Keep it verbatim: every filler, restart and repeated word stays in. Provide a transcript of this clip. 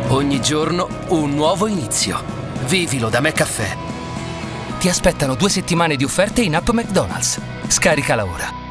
Ogni giorno un nuovo inizio. Vivilo da McCaffè. Ti aspettano due settimane di offerte in app McDonald's. Scaricala ora.